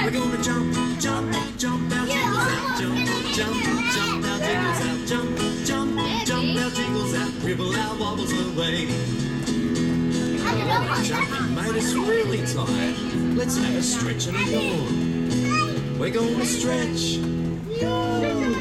We're gonna jump, jump, jump, now jingles out. Jump, jump, jump, now jingles out. Jump, jump, jump, now jingles out. Dribble our wobbles away. Jumping made us really tired. Let's have a stretch and a yawn. We're gonna stretch. Yawn.